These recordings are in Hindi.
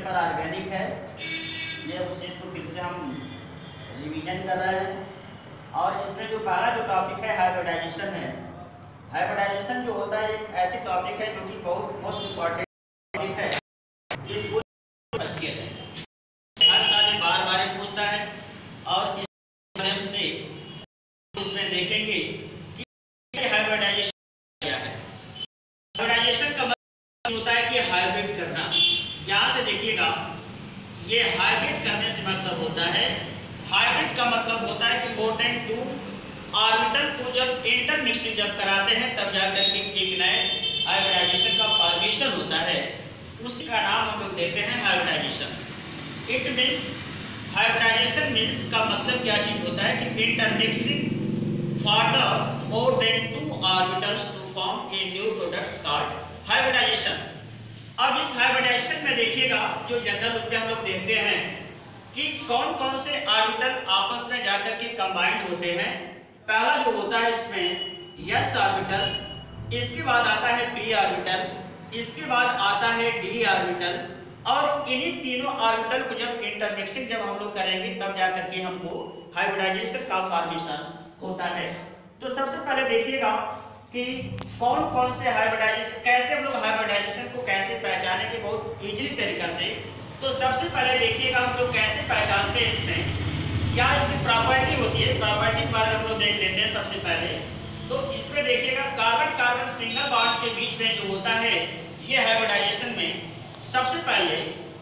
पर ऑर्गेनिक है। ये उस चीज़ को फिर से हम रिवीजन कर रहे हैं और इसमें जो पहला जो टॉपिक है हाइब्रिडाइजेशन है। हाइब्रिडाइजेशन जो होता है एक ऐसी टॉपिक है जो कि बहुत मोस्ट इम्पॉर्टेंट टॉपिक है। इस पूरे हर साल ये बार बार पूछता है और इस माध्यम से इसमें देखेंगे कि हाइब्रिडाइजेशन क्या है। हाइब्रिडाइजेशन का मतलब होता है कि हाइब्रिड करना। यहाँ से देखिएगा, ये हाइब्रिड करने से मतलब होता है, हाइब्रिड का मतलब होता है कि मोर देन टू ऑर्बिटल को जब इंटरमिक्सिंग जब कराते हैं तब जाकर के एक नए हाइब्रिडाइजेशन का फॉर्मेशन होता है। उसी का नाम हम लोग देते हैं hybridization. It means hybridization means का मतलब क्या चीज होता है कि intermixing for the more than two orbitals to form a new products called hybridization. अब इस हाइब्रिडाइजेशन में देखिएगा जो जनरल रूप में हम लोग देखते हैं कि कौन कौन से ऑर्बिटल आपस में जाकर के कंबाइंड होते हैं। पहला जो होता है इसमें s ऑर्बिटल, इसके बाद आता है p ऑर्बिटल, इसके बाद आता है d ऑर्बिटल और इन्हीं तीनों ऑर्बिटल को जब इंटरमिक्सिंग जब हम लोग करेंगे तब जाकर के हमको हाइब्रिडाइजेशन का फॉर्मेशन होता है। तो सबसे पहले देखिएगा कि कौन कौन से हाइब्रिडाइजेशन, कैसे हम लोग हाइब्रिडाइजेशन को कैसे पहचाने के बहुत इजीली तरीका से। तो सबसे पहले देखिएगा हम लोग कैसे पहचानते हैं, इसमें क्या इसकी प्रॉपर्टी होती है। प्रॉपर्टी के बारे में हम लोग देख लेते हैं सबसे पहले। तो इसमें देखिएगा कार्बन कार्बन सिंगल बॉन्ड के बीच में जो होता है ये हाइब्रिडाइजेशन में सबसे पहले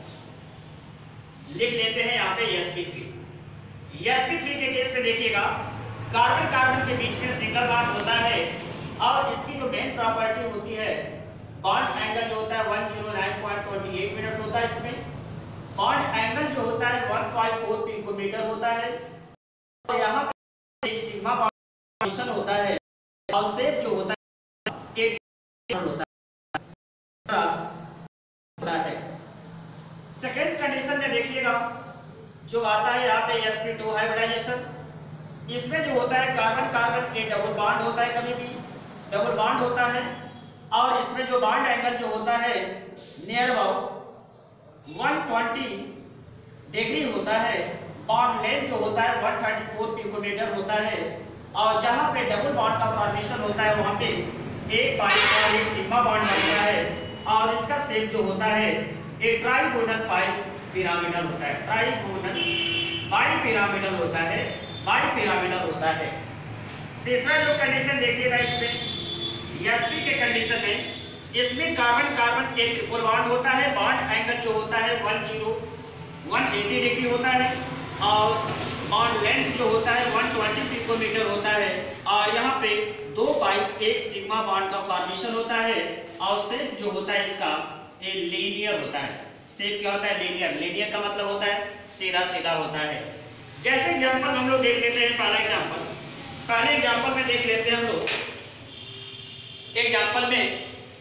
लिख लेते हैं यहाँ पे sp3। sp3 के केस में देखिएगा कार्बन कार्बन के बीच में सिंगल बॉन्ड होता है और इसकी जो मेन प्रॉपर्टी होती है बॉन्ड एंगल जो होता है 109.28 मिनट होता है। इसमें बॉन्ड एंगल जो होता है 154 पिकोमीटर होता है और यहाँ पे एक सिग्मा बॉन्ड होता है और शेप जो होता है एक होता है। सेकेंड कंडीशन में देखिएगा जो आता है यहाँ पे sp2 हाइब्रिडाइजेशन। इसमें जो होता है कार्बन कार्बन के डबल बॉन्ड होता है, कभी भी डबल बॉन्ड होता है और इसमें जो बॉन्ड एंगल जो होता है नियर अबाउट 120 डिग्री होता है। बॉन्ड लेंथ जो होता है 134 पिकोमीटर होता है और जहां पे डबल बॉन्ड का फॉर्मेशन होता है वहां पे एक पाई और एक सिग्मा बॉन्ड बनता है और इसका शेप जो होता है एक ट्राइगोनल पाई पिरामिडल होता है। ट्राइगोनल बाई पिरामिडल होता है, बाई पिरामिडल होता है। तीसरा जो कंडीशन देखिएगा इसमें sp के कंडीशन में इसमें कार्बन कार्बन एक ट्रिपल बॉन्ड होता है। बॉन्ड एंगल जो होता है 180 डिग्री होता है और बॉन्ड लेंथ जो होता है 120 पिकोमीटर होता है और यहाँ पे 2 पाई एक सिग्मा बॉन्ड का फॉर्मेशन होता है और शेप जो होता है इसका ये लीनियर होता है। शेप क्या होता है? लीनियर। लीनियर का मतलब होता है सीधा सीधा होता है। जैसे एग्जांपल हम लोग देख लेते हैं, पहले एग्जांपल में देख लेते हैं हम लोग। एग्जांपल में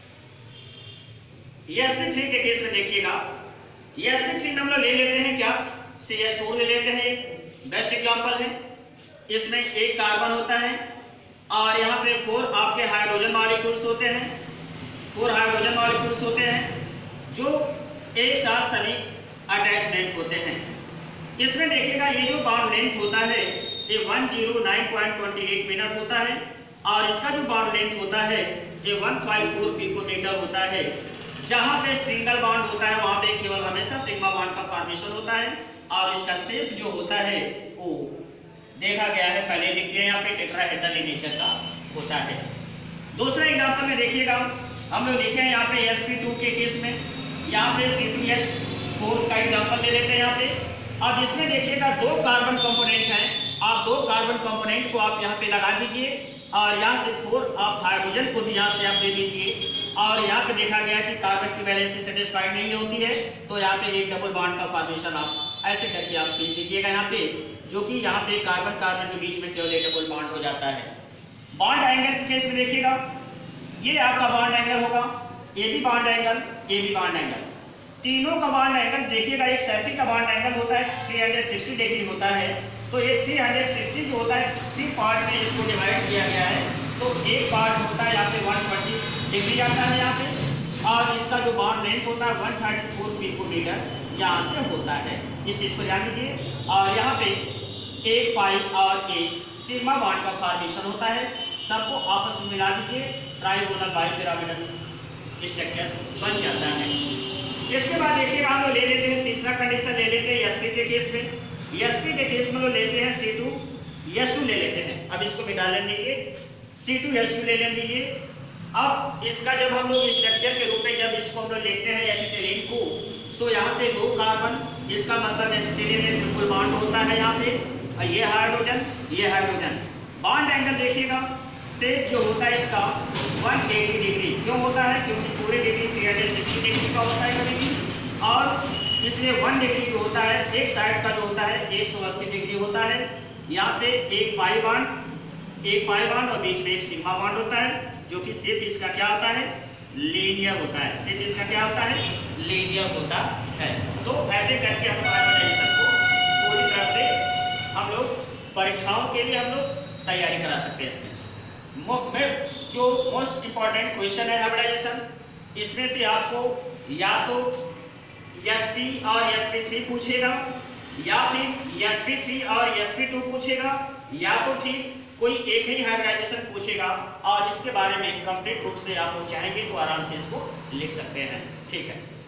sp3 के केस में देखिएगा, sp3 में हम लोग ले लेते हैं क्या, CH4 ले लेते हैं, बेस्ट एग्जांपल है। इसमें एक कार्बन होता है और यहाँ पे 4 आपके हाइड्रोजन मॉलिक्यूल्स होते हैं, 4 हाइड्रोजन मॉलिक्यूल्स होते हैं जो एक साथ सभी अटैचमेंट होते हैं। इसमें देखिएगा ये जो बॉन्ड लेंथ होता है ये 109.28 मिनट होता है और इसका जो बॉन्ड लेंथ होता है ये 154 पिकोमीटर होता है। जहां पे सिंगल बॉन्ड होता है वहां पे केवल हमेशा सिग्मा बॉन्ड का फॉर्मेशन होता है और इसका शेप जो होता है वो देखा गया है, पहले लिख दिया यहाँ पे टेट्राहेड्रल इन नेचर का होता है। दूसरे एग्जांपल में देखिएगा हम लोग लिखे हैं यहाँ पे sp2 के केस में, यहाँ पे C2H4 का एग्जांपल ले लेते हैं यहाँ पे। अब इसमें देखिएगा 2 कार्बन कंपोनेंट हैं, आप 2 कार्बन कंपोनेंट को आप यहाँ पे लगा दीजिए और यहाँ से 4 आप हाइड्रोजन को भी यहाँ से आप दे दीजिए और यहाँ पे देखा गया कि कार्बन की वैलेंसी सेटिस्फाइड नहीं होती है तो यहाँ पे एक डबल बॉन्ड का फॉर्मेशन आप ऐसे करके आप खींच दीजिएगा यहाँ पे, जो कि यहाँ पे कार्बन कार्बन के बीच में केवल एक डबल बॉन्ड हो जाता है। बॉन्ड एंगल के केस में देखिएगा ये आपका बॉन्ड एंगल होगा, ये भी बॉन्ड एंगल, ये भी बॉन्ड एंगल, तीनों का बॉन्ड एंगल देखिएगा। एक सर्किल का बॉन्ड एंगल होता है 360 डिग्री होता है, तो ये 360 जो होता है 3 पार्ट में इसको डिवाइड किया गया है। तो एक पार्ट होता है यहाँ पे 120 डिग्री आता है यहाँ पे और इसका जो बॉन्ड लेंथ होता है 134 पिकोमीटर यहाँ से होता है, इस चीज को ध्यान दीजिए। और यहाँ पे एक पाई और एक सिग्मा बॉन्ड का फॉर्मेशन होता है, सबको आपस में मिला दीजिए, ट्राइगोनल बाइपिरामिडल स्ट्रक्चर बन जाता है। इसके बाद देखिएगा हम लोग ले लेते हैं तीसरा कंडीशन ले लेते हैं sp के केस में। sp के केस में लोग लेते हैं C2H2 ले लेते हैं। अब इसको मिटा लेने दीजिए, C2H2 ले लेने दीजिए। अब इसका जब हम लोग स्ट्रक्चर के रूप में जब इसको हम लोग लेते हैं एसिटिलीन को, तो यहाँ पे 2 कार्बन, इसका मतलब एसिटिलीन में बिल्कुल बॉन्ड होता है यहाँ पे, और ये हाइड्रोजन बॉन्ड एंगल देखिएगा सेप जो होता है इसका 180 डिग्री। क्यों होता है? क्योंकि पूरे डिग्री 360 डिग्री का होता है कभी भी, और इसलिए 1 डिग्री जो होता है एक साइड का जो होता है 180 डिग्री होता है। यहाँ पे एक पाई बॉन्ड और बीच में एक सिग्मा बॉन्ड होता है, जो कि शेप इसका क्या होता है? लीनियर होता है। शेप इसका क्या होता है? लीनियर होता है। तो ऐसे करके हम हाइब्रिडाइजेशन को पूरी तरह से हम लोग परीक्षाओं के लिए हम लोग तैयारी करा सकते हैं। इसमें जो मोस्ट इंपॉर्टेंट क्वेश्चन है हाइब्रिडाइजेशन, इसमें से आपको या तो sp और sp3 पूछेगा, या फिर sp3 और sp2 पूछेगा, या तो फिर कोई एक ही हाइब्रिडाइजेशन पूछेगा। और इसके बारे में कंप्लीट बुक से आप लोग चाहेंगे तो आराम से इसको लिख सकते हैं। ठीक है।